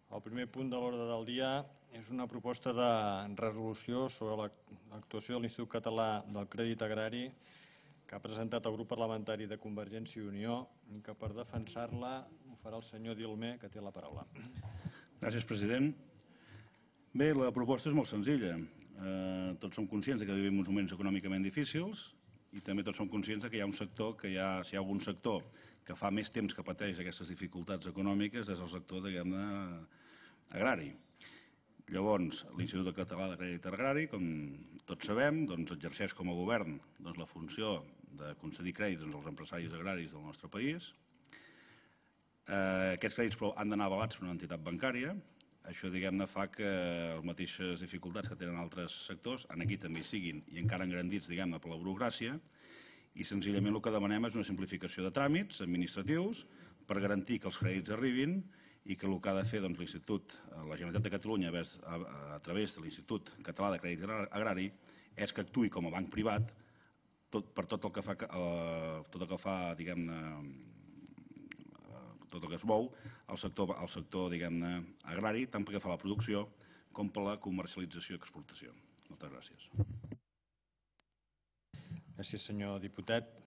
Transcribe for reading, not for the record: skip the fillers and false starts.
El primer punt de l'ordre del dia és una proposta de resolució sobre l'actuació de l'Institut Català del Crèdit Agrari que ha presentat el grup parlamentari de Convergència i Unió i que per defensar-la ho farà el senyor Dilmé, que té la paraula. Gràcies, president. Bé, la proposta és molt senzilla. Tots som conscients que vivim uns moments econòmicament difícils i també tots som conscients que hi ha un sector si hi ha algun sector que fa més temps que pateix aquestes dificultats econòmiques és el sector, diguem-ne, agrari. Llavors, l'Institut Català de Crèdit Agrari, com tots sabem, exerceix com a govern la funció de concedir crèdits als empresaris agraris del nostre país. Aquests crèdits però han d'anar avalats per una entitat bancària. Això, diguem-ne, fa que les mateixes dificultats que tenen altres sectors aquí també hi siguin i encara engrandits, diguem-ne, per la burocràcia. I senzillament el que demanem és una simplificació de tràmits administratius per garantir que els crèdits arribin i que el que ha de fer l'Institut, la Generalitat de Catalunya, a través de l'Institut Català de Crèdit Agrari, és que actuï com a banc privat per tot el que fa, diguem-ne, tot el que es mou al sector, diguem-ne, agrari, tant pel que fa a la producció com per la comercialització i exportació. Moltes gràcies. Gràcies, senyor diputat.